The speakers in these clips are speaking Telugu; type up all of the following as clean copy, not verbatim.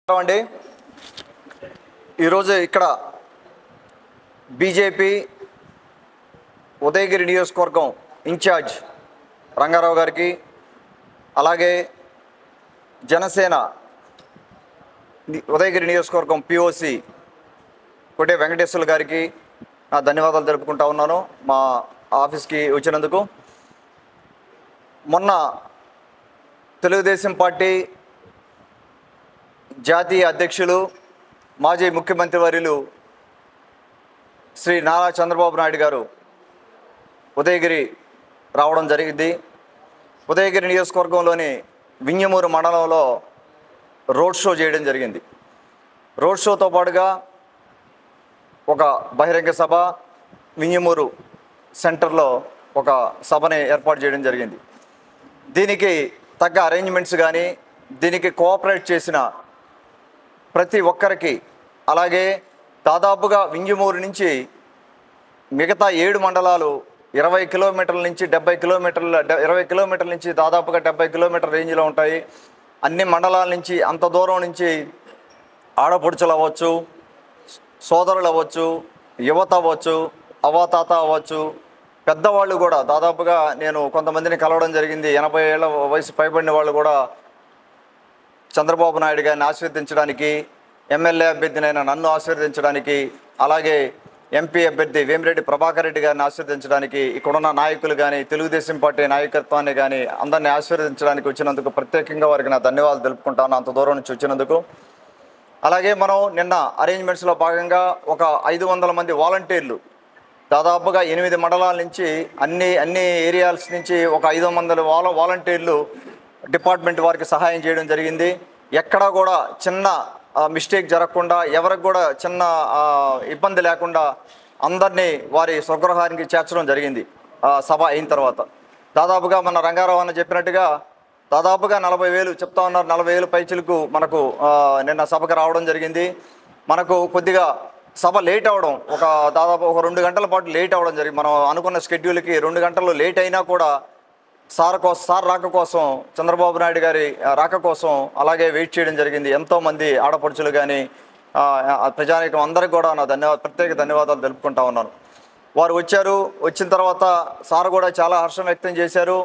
అండి ఈరోజు ఇక్కడ బీజేపీ ఉదయగిరి నియోజకవర్గం ఇన్ఛార్జ్ రంగారావు గారికి, అలాగే జనసేన ఉదయగిరి నియోజకవర్గం పిఓసి కోటే వెంకటేశ్వర్లు గారికి నా ధన్యవాదాలు తెలుపుకుంటా ఉన్నాను మా ఆఫీస్కి వచ్చినందుకు. మొన్న తెలుగుదేశం పార్టీ జాతీయ అధ్యక్షులు మాజీ ముఖ్యమంత్రి వర్యులు శ్రీ నారా చంద్రబాబు నాయుడు గారు ఉదయగిరి రావడం జరిగింది. ఉదయగిరి నియోజకవర్గంలోని వింజమూరు మండలంలో రోడ్ షో చేయడం జరిగింది. రోడ్ షోతో పాటుగా ఒక బహిరంగ సభ, వింజమూరు సెంటర్లో ఒక సభని ఏర్పాటు చేయడం జరిగింది. దీనికి తగ్గ అరేంజ్మెంట్స్ కానీ, దీనికి కోఆపరేట్ చేసిన ప్రతి ఒక్కరికి, అలాగే దాదాపుగా వింజమూరు నుంచి మిగతా 7 మండలాలు 20 కిలోమీటర్ల నుంచి 70 కిలోమీటర్ల 20 కిలోమీటర్ల నుంచి దాదాపుగా 70 కిలోమీటర్ల రేంజ్లో ఉంటాయి. అన్ని మండలాల నుంచి, అంత దూరం నుంచి ఆడపడుచులు అవ్వచ్చు, సోదరులు అవ్వచ్చు, యువత అవ్వచ్చు, అవ్వాతాత అవ్వచ్చు, పెద్దవాళ్ళు కూడా దాదాపుగా నేను కొంతమందిని కలవడం జరిగింది. 80 ఏళ్ల వయసు పైబడిన వాళ్ళు కూడా చంద్రబాబు నాయుడు గారిని ఆశీర్వదించడానికి, ఎమ్మెల్యే అభ్యర్థినైనా నన్ను ఆశీర్వదించడానికి, అలాగే ఎంపీ అభ్యర్థి వేమిరెడ్డి ప్రభాకర్ రెడ్డి గారిని ఆశీర్వదించడానికి, ఇక్కడున్న నాయకులు కానీ, తెలుగుదేశం పార్టీ నాయకత్వాన్ని కానీ అందరినీ ఆశీర్వదించడానికి వచ్చినందుకు ప్రత్యేకంగా వారికి నా ధన్యవాదాలు తెలుపుకుంటాను, అంత దూరం నుంచి వచ్చినందుకు. అలాగే మనం నిన్న అరేంజ్మెంట్స్లో భాగంగా ఒక 500 మంది వాలంటీర్లు దాదాపుగా 8 మండలాల నుంచి అన్ని ఏరియాస్ నుంచి ఒక 500 వాలంటీర్లు డిపార్ట్మెంట్ వారికి సహాయం చేయడం జరిగింది. ఎక్కడా కూడా చిన్న మిస్టేక్ జరగకుండా, ఎవరికి కూడా చిన్న ఇబ్బంది లేకుండా అందరినీ వారి స్వగృహానికి చేర్చడం జరిగింది. సభ అయిన తర్వాత దాదాపుగా మన రంగారావు అన్న చెప్పినట్టుగా దాదాపుగా 40,000 చెప్తా ఉన్నారు. 40,000 పైచులకు మనకు నిన్న సభకు రావడం జరిగింది. మనకు కొద్దిగా సభ లేట్ అవ్వడం, దాదాపు ఒక 2 గంటల పాటు లేట్ అవ్వడం జరిగింది. మనం అనుకున్న షెడ్యూల్కి 2 గంటలు లేట్ అయినా కూడా సార్ రాక కోసం, చంద్రబాబు నాయుడు గారి రాక కోసం అలాగే వెయిట్ చేయడం జరిగింది. ఎంతోమంది ఆడపడుచులు కానీ ప్రజానీకం అందరికీ కూడా నా ప్రత్యేక ధన్యవాదాలు తెలుపుకుంటా ఉన్నాను. వారు వచ్చారు. వచ్చిన తర్వాత సార్ కూడా చాలా హర్షం వ్యక్తం చేశారు.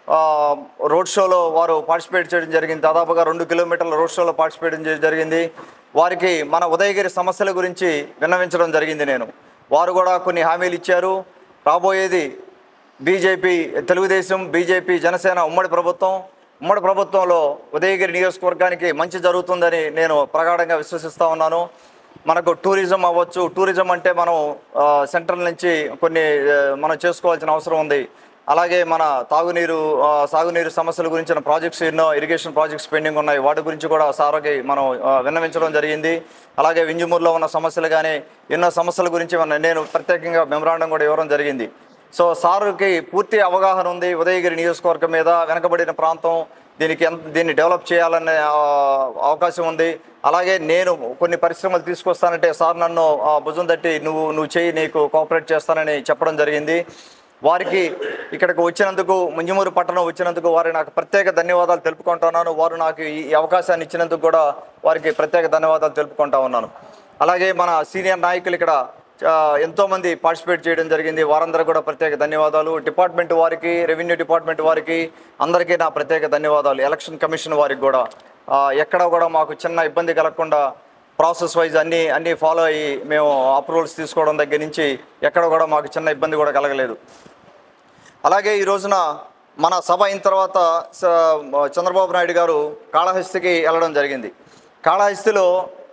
రోడ్ షోలో వారు పార్టిసిపేట్ చేయడం జరిగింది. దాదాపుగా 2 కిలోమీటర్ల రోడ్ షోలో పార్టిసిపేట్ చేయడం జరిగింది. వారికి మన ఉదయగిరి సమస్యల గురించి విన్నవించడం జరిగింది. వారు కూడా కొన్ని హామీలు ఇచ్చారు. రాబోయేది తెలుగుదేశం, బీజేపీ, జనసేన ఉమ్మడి ప్రభుత్వంలో ఉదయగిరి నియోజకవర్గానికి మంచి జరుగుతుందని నేను ప్రగాఢంగా విశ్వసిస్తూ ఉన్నాను. మనకు టూరిజం అవ్వచ్చు, టూరిజం అంటే మనం సెంట్రల్ నుంచి కొన్ని మనం చేసుకోవాల్సిన అవసరం ఉంది. అలాగే మన సాగునీరు సమస్యల గురించిన ప్రాజెక్ట్స్ ఎన్నో ఇరిగేషన్ ప్రాజెక్ట్స్ పెండింగ్ ఉన్నాయి. వాటి గురించి కూడా సార్కి మనం విన్నవించడం జరిగింది. అలాగే వింజమూరులో ఉన్న సమస్యలు కానీ ఎన్నో సమస్యల గురించి నేను ప్రత్యేకంగా మెమరాండం కూడా ఇవ్వడం జరిగింది. సో సార్కి పూర్తి అవగాహన ఉంది ఉదయగిరి నియోజకవర్గం మీద. వెనకబడిన ప్రాంతం, దీన్ని డెవలప్ చేయాలనే అవకాశం ఉంది. అలాగే నేను కొన్ని పరిశ్రమలు తీసుకొస్తానంటే సార్ నన్ను భుజం తట్టి నువ్వు చేయి, నీకు కోఆపరేట్ చేస్తానని చెప్పడం జరిగింది. వారికి ఇక్కడికి వచ్చినందుకు, వింజమూరు పట్టణం వచ్చినందుకు వారికి నాకు ప్రత్యేక ధన్యవాదాలు తెలుపుకుంటున్నాను. వారు నాకు ఈ అవకాశాన్ని ఇచ్చినందుకు కూడా వారికి ప్రత్యేక ధన్యవాదాలు తెలుపుకుంటా ఉన్నాను. అలాగే మన సీనియర్ నాయకులు ఇక్కడ ఎంతోమంది పార్టిసిపేట్ చేయడం జరిగింది. వారందరూ కూడా ప్రత్యేక ధన్యవాదాలు. డిపార్ట్మెంట్ వారికి, రెవెన్యూ డిపార్ట్మెంట్ వారికి అందరికీ నా ప్రత్యేక ధన్యవాదాలు. ఎలక్షన్ కమిషన్ వారికి కూడా ఎక్కడ కూడా మాకు చిన్న ఇబ్బంది కలగకుండా ప్రాసెస్ వైజ్ అన్నీ ఫాలో అయ్యి మేము అప్రూవల్స్ తీసుకోవడం దగ్గర నుంచి ఎక్కడ కూడా మాకు చిన్న ఇబ్బంది కూడా కలగలేదు. అలాగే ఈ రోజున మన సభ అయిన తర్వాత చంద్రబాబు నాయుడు గారు కాళహస్తికి వెళ్ళడం జరిగింది. కాళహస్తిలో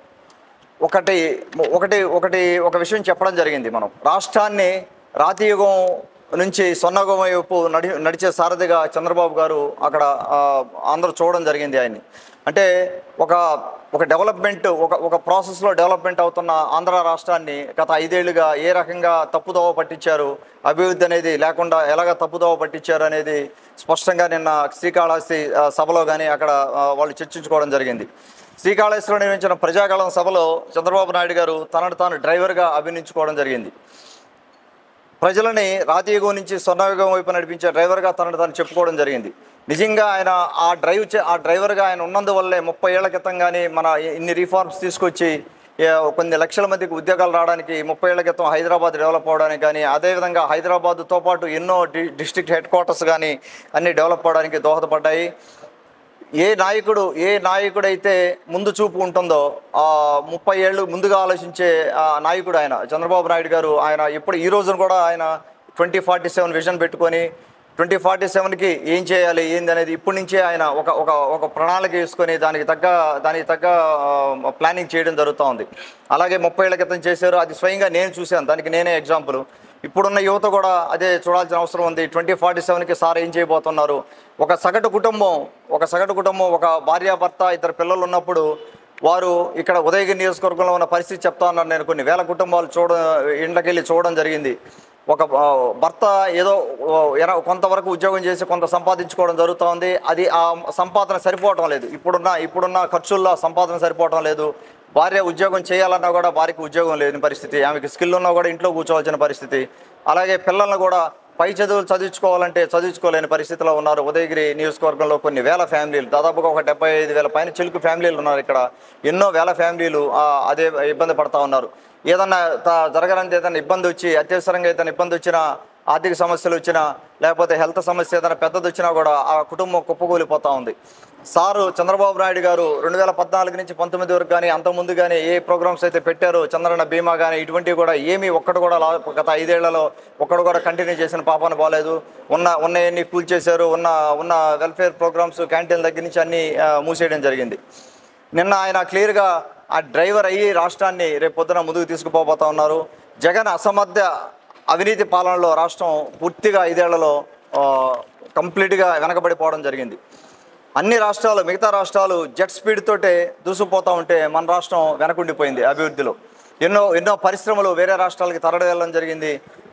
ఒక విషయం చెప్పడం జరిగింది. మనం రాష్ట్రాన్ని రాతియుగం నుంచి స్వర్ణయుగం వైపు నడిచే సారథిగా చంద్రబాబు గారు అక్కడ అందరూ చూడడం జరిగింది ఆయన్ని. అంటే ఒక డెవలప్మెంట్, ఒక ప్రాసెస్లో డెవలప్మెంట్ అవుతున్న ఆంధ్ర రాష్ట్రాన్ని గత 5 ఏళ్లుగా ఏ రకంగా తప్పుదోవ పట్టించారు, అభివృద్ధి అనేది లేకుండా ఎలాగ తప్పుదోవ పట్టించారు అనేది స్పష్టంగా నిన్న శ్రీకాళహస్తి సభలో కానీ అక్కడ వాళ్ళు చర్చించుకోవడం జరిగింది. శ్రీకాళహస్తిలో నిర్వహించిన ప్రజాగళం సభలో చంద్రబాబు నాయుడు గారు తనను తాను డ్రైవర్గా అభినందించుకోవడం జరిగింది. ప్రజలని రాతియుగం నుంచి స్వర్ణయుగం వైపు నడిపించే డ్రైవర్గా తను చెప్పుకోవడం జరిగింది. నిజంగా ఆయన ఆ డ్రైవర్గా ఆయన ఉన్నందువల్లే 30 ఏళ్ల క్రితం కానీ మన ఇన్ని రిఫార్మ్స్ తీసుకొచ్చి కొన్ని లక్షల మందికి ఉద్యోగాలు రావడానికి 30 ఏళ్ల క్రితం హైదరాబాద్ డెవలప్ అవడానికి కానీ, అదేవిధంగా హైదరాబాద్తో పాటు ఎన్నో డిస్ట్రిక్ట్ హెడ్ క్వార్టర్స్ కానీ అన్నీ డెవలప్ అవడానికి దోహదపడ్డాయి. ఏ నాయకుడైతే ముందు చూపు ఉంటుందో 30 ఏళ్ళు ముందుగా ఆలోచించే నాయకుడు ఆయన చంద్రబాబు నాయుడు గారు. ఆయన ఇప్పుడు ఈ రోజున కూడా ఆయన 2047 విజన్ పెట్టుకొని 2047కి ఏం చేయాలి ఏంది అనేది ఇప్పటి నుంచే ఆయన ఒక ప్రణాళిక వేసుకొని దానికి తగ్గ ప్లానింగ్ చేయడం జరుగుతూ ఉంది. అలాగే 30 ఏళ్ల క్రితం చేశారు, అది స్వయంగా నేను చూశాను, దానికి నేనే ఎగ్జాంపుల్. ఇప్పుడున్న యువత కూడా అదే చూడాల్సిన అవసరం ఉంది. 2047కి సార్ ఏం చేయబోతున్నారు? ఒక సగటు కుటుంబం ఒక భార్యాభర్త 2 పిల్లలు ఉన్నప్పుడు వారు ఇక్కడ ఉదయగిరి నియోజకవర్గంలో ఉన్న పరిస్థితి చెప్తా ఉన్నారు. నేను కొన్ని వేల కుటుంబాలు ఇండ్లకెళ్ళి చూడడం జరిగింది. ఒక భర్త ఏదో కొంతవరకు ఉద్యోగం చేసి కొంత సంపాదించుకోవడం జరుగుతూ ఉంది. అది ఆ సంపాదన సరిపోవటం లేదు. ఇప్పుడున్న ఖర్చుల్లో సంపాదన సరిపోవటం లేదు. భార్య ఉద్యోగం చేయాలన్నా కూడా భార్యకి ఉద్యోగం లేని పరిస్థితి, ఆమెకి స్కిల్ ఉన్నా కూడా ఇంట్లో కూర్చోవాల్సిన పరిస్థితి. అలాగే పిల్లలను కూడా పై చదువులు చదివించుకోవాలంటే చదివించుకోలేని పరిస్థితిలో ఉన్నారు. ఉదయగిరి నియోజకవర్గంలో కొన్ని వేల ఫ్యామిలీలు, దాదాపుగా ఒక 75,000 పైన చిలుకు ఫ్యామిలీలు ఉన్నారు. ఇక్కడ ఎన్నో వేల ఫ్యామిలీలు అదే ఇబ్బంది పడతా ఉన్నారు. ఏదన్నా జరగాలంటే ఏదైనా ఇబ్బంది వచ్చి, అత్యవసరంగా ఏదైనా ఇబ్బంది వచ్చినా, ఆర్థిక సమస్యలు వచ్చినా, లేకపోతే హెల్త్ సమస్య ఏదైనా పెద్దది వచ్చినా కూడా ఆ కుటుంబం కుప్పకూలిపోతూ ఉంది. సారు చంద్రబాబు నాయుడు గారు 2014 నుంచి 19 వరకు కానీ అంతకుముందు కానీ ఏ ప్రోగ్రామ్స్ అయితే పెట్టారో, చంద్రన్న బీమా కానీ ఇటువంటివి కూడా ఏమీ ఒక్కడు కూడా గత 5 ఏళ్లలో ఒక్కడు కూడా కంటిన్యూ చేసిన పాపాన బాలేదు. ఉన్నవన్నీ కూల్చేశారు. ఉన్న వెల్ఫేర్ ప్రోగ్రామ్స్ క్యాంటీన్ల దగ్గర నుంచి అన్నీ మూసేయడం జరిగింది. నిన్న ఆయన క్లియర్గా ఆ డ్రైవర్ అయ్యి రాష్ట్రాన్ని రేపు పొద్దున ముందుకు తీసుకుపోతా ఉన్నారు. జగన్ అసమర్థ అవినీతి పాలనలో రాష్ట్రం పూర్తిగా 5 ఏళ్లలో కంప్లీట్గా వెనకబడిపోవడం జరిగింది. మిగతా రాష్ట్రాలు జెట్ స్పీడ్ తోటే దూసుకుపోతూ ఉంటే మన రాష్ట్రం వెనకుండిపోయింది అభివృద్ధిలో. ఎన్నో పరిశ్రమలు వేరే రాష్ట్రాలకి తరలి వెళ్ళడం జరిగింది.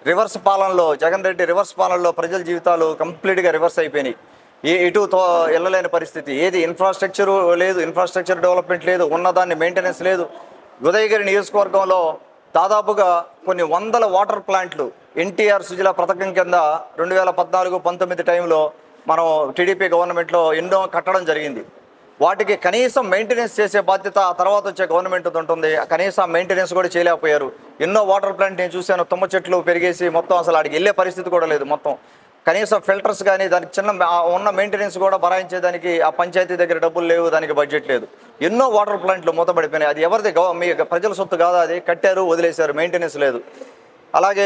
జగన్ రెడ్డి రివర్స్ పాలనలో ప్రజల జీవితాలు కంప్లీట్గా రివర్స్ అయిపోయినాయి. ఎటు వెళ్ళలేని పరిస్థితి. ఏది ఇన్ఫ్రాస్ట్రక్చర్ లేదు, ఇన్ఫ్రాస్ట్రక్చర్ డెవలప్మెంట్ లేదు, ఉన్నదాన్ని మెయింటెనెన్స్ లేదు. ఉదయగిరి నియోజకవర్గంలో దాదాపుగా కొన్ని వందల వాటర్ ప్లాంట్లు ఎన్టీఆర్ సుజల పథకం కింద 2014-19 టైంలో మనం టీడీపీ గవర్నమెంట్లో ఎన్నో కట్టడం జరిగింది. వాటికి కనీసం మెయింటెనెన్స్ చేసే బాధ్యత ఆ తర్వాత వచ్చే గవర్నమెంట్ ఉంటుంది. కనీసం మెయింటెనెన్స్ కూడా చేయలేకపోయారు. ఎన్నో వాటర్ ప్లాంట్ నేను చూశాను, తుమ్మ చెట్లు పెరిగేసి మొత్తం అసలు ఆడికి వెళ్ళే పరిస్థితి కూడా లేదు. మొత్తం కనీసం ఫిల్టర్స్ కానీ దానికి ఉన్న మెయింటెనెన్స్ కూడా భరాయించేదానికి ఆ పంచాయతీ దగ్గర డబ్బులు లేవు, దానికి బడ్జెట్ లేదు. ఎన్నో వాటర్ ప్లాంట్లు మూతపడిపోయినాయి. అది ఎవరిది? మీ ప్రజల సొత్తు కాదా? అది కట్టారు, వదిలేశారు, మెయింటెనెన్స్ లేదు. అలాగే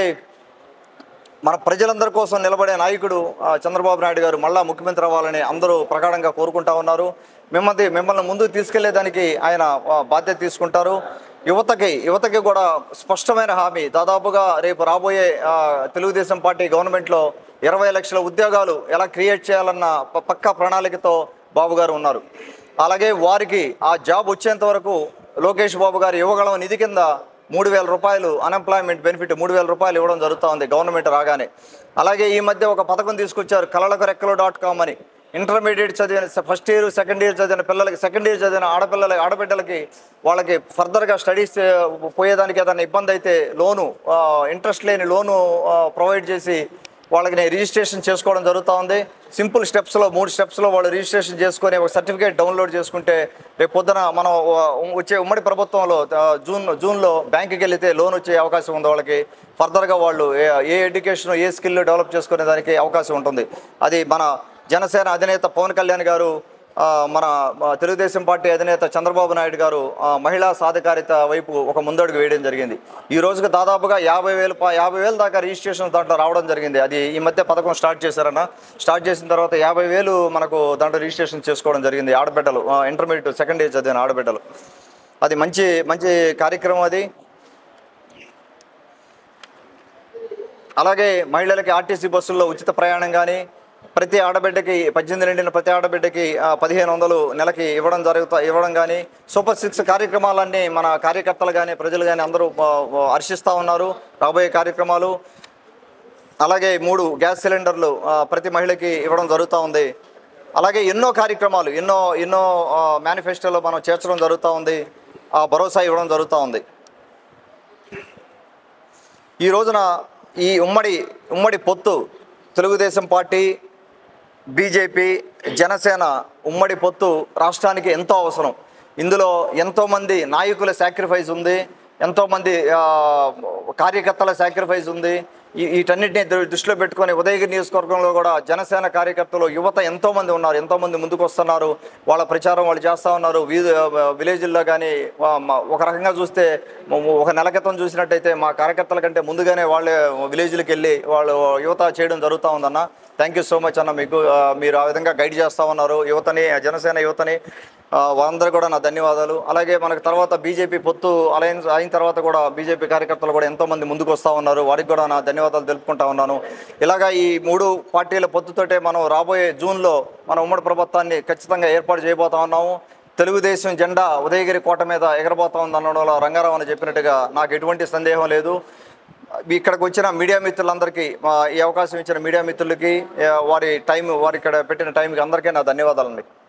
మన ప్రజలందరి కోసం నిలబడే నాయకుడు చంద్రబాబు నాయుడు గారు మళ్ళా ముఖ్యమంత్రి అవ్వాలని అందరూ ప్రగాఢంగా కోరుకుంటా ఉన్నారు. మిమ్మల్ని ముందుకు తీసుకెళ్లేదానికి ఆయన బాధ్యత తీసుకుంటారు. యువతకి కూడా స్పష్టమైన హామీ. దాదాపుగా రేపు రాబోయే తెలుగుదేశం పార్టీ గవర్నమెంట్లో 20 లక్షల ఉద్యోగాలు ఎలా క్రియేట్ చేయాలన్న పక్కా ప్రణాళికతో బాబు గారు ఉన్నారు. అలాగే వారికి ఆ జాబ్ వచ్చేంత వరకు లోకేష్ బాబు గారు యువగళం నిధి కింద 3,000 రూపాయలు అన్ఎంప్లాయ్మెంట్ బెనిఫిట్ 3,000 రూపాయలు ఇవ్వడం జరుగుతూ ఉంది గవర్నమెంట్ రాగానే. అలాగే ఈ మధ్య ఒక పథకం తీసుకొచ్చారు, కలలకు రెక్కలు.com అని. ఇంటర్మీడియట్ చదివిన ఫస్ట్ ఇయర్, సెకండ్ ఇయర్ చదివిన పిల్లలకి, సెకండ్ ఇయర్ చదివిన ఆడబిడ్డలకి వాళ్ళకి ఫర్దర్గా స్టడీస్ పోయేదానికి ఏదైనా ఇబ్బంది అయితే ఇంట్రెస్ట్ లేని లోను ప్రొవైడ్ చేసి వాళ్ళకి రిజిస్ట్రేషన్ చేసుకోవడం జరుగుతూ ఉంది. సింపుల్ స్టెప్స్లో 3 స్టెప్స్లో వాళ్ళు రిజిస్ట్రేషన్ చేసుకొని ఒక సర్టిఫికేట్ డౌన్లోడ్ చేసుకుంటే రేపు పొద్దున మనం వచ్చే ఉమ్మడి ప్రభుత్వంలో జూన్లో బ్యాంకుకి వెళితే లోన్ వచ్చే అవకాశం ఉంది. వాళ్ళకి ఫర్దర్గా వాళ్ళు ఏ ఎడ్యుకేషన్, ఏ స్కిల్ డెవలప్ చేసుకునే దానికి అవకాశం ఉంటుంది. అది మన జనసేన అధినేత పవన్ కళ్యాణ్ గారు, మన తెలుగుదేశం పార్టీ అధినేత చంద్రబాబు నాయుడు గారు మహిళా సాధికారిత వైపు ఒక ముందడుగు వేయడం జరిగింది. ఈ రోజుకి దాదాపుగా 50,000 దాకా రిజిస్ట్రేషన్ దాంట్లో రావడం జరిగింది. అది ఈ మధ్య పథకం స్టార్ట్ చేసిన తర్వాత 50,000 మనకు దాంట్లో రిజిస్ట్రేషన్ చేసుకోవడం జరిగింది. ఆడబిడ్డలు, ఇంటర్మీడియట్ సెకండ్ ఇయర్ చదివిన ఆడబిడ్డలు. అది మంచి కార్యక్రమం అది. అలాగే మహిళలకి ఆర్టీసీ బస్సుల్లో ఉచిత ప్రయాణం కానీ, ప్రతి ఆడబిడ్డకి 18 నిండిన ప్రతి ఆడబిడ్డకి 1,500 నెలకి ఇవ్వడం కానీ, సూపర్ 6 కార్యక్రమాలన్నీ మన కార్యకర్తలు కానీ ప్రజలు కానీ అందరూ హర్షిస్తూ ఉన్నారు. రాబోయే కార్యక్రమాలు. అలాగే 3 గ్యాస్ సిలిండర్లు ప్రతి మహిళకి ఇవ్వడం జరుగుతూ ఉంది. అలాగే ఎన్నో కార్యక్రమాలు, ఎన్నో మేనిఫెస్టోలో మనం చేర్చడం జరుగుతూ ఉంది. భరోసా ఇవ్వడం జరుగుతూ ఉంది. ఈ రోజున ఈ ఉమ్మడి పొత్తు తెలుగుదేశం పార్టీ, బీజేపీ, జనసేన ఉమ్మడి పొత్తు రాష్ట్రానికి ఎంతో అవసరం. ఇందులో ఎంతోమంది నాయకుల సాక్రిఫైస్ ఉంది, ఎంతోమంది కార్యకర్తల సాక్రిఫైస్ ఉంది. వీటన్నిటిని దృష్టిలో పెట్టుకొని ఉదయగిరి నియోజకవర్గంలో కూడా జనసేన కార్యకర్తలు, యువత ఎంతోమంది ఉన్నారు, ఎంతోమంది ముందుకు వస్తున్నారు. వాళ్ళ ప్రచారం వాళ్ళు చేస్తూ ఉన్నారు. విలేజ్ల్లో కానీ ఒక రకంగా చూస్తే ఒక నెల క్రితం చూసినట్టయితే మా కార్యకర్తల కంటే ముందుగానే వాళ్ళే విలేజ్లకు వెళ్ళి వాళ్ళు యువత చేయడం జరుగుతూ ఉందన్న. థ్యాంక్ యూ సో మచ్ అన్న. మీకు మీరు ఆ విధంగా గైడ్ చేస్తూ ఉన్నారు యువతని, జనసేన యువతని. వాళ్ళందరూ కూడా నా ధన్యవాదాలు. అలాగే మనకు తర్వాత బీజేపీ పొత్తు అలయన్స్ అయిన తర్వాత కూడా బీజేపీ కార్యకర్తలు కూడా ఎంతోమంది ముందుకు వస్తూ ఉన్నారు. వారికి కూడా నా ధన్యవాదాలు తెలుపుకుంటా ఉన్నాను. ఇలాగా ఈ 3 పార్టీల పొత్తుతోటే మనం రాబోయే జూన్లో మన ఉమ్మడి ప్రభుత్వాన్ని ఖచ్చితంగా ఏర్పాటు చేయబోతా ఉన్నాము. తెలుగుదేశం జెండా ఉదయగిరి కోట మీద ఎగరబోతా ఉందనడంలో రంగారావు అని చెప్పినట్టుగా నాకు ఎటువంటి సందేహం లేదు. ఇక్కడికి వచ్చిన మీడియా మిత్రులందరికీ, ఈ అవకాశం ఇచ్చిన మీడియా మిత్రులకి, వారి ఇక్కడ పెట్టిన టైంకి అందరికీ నా ధన్యవాదాలండి.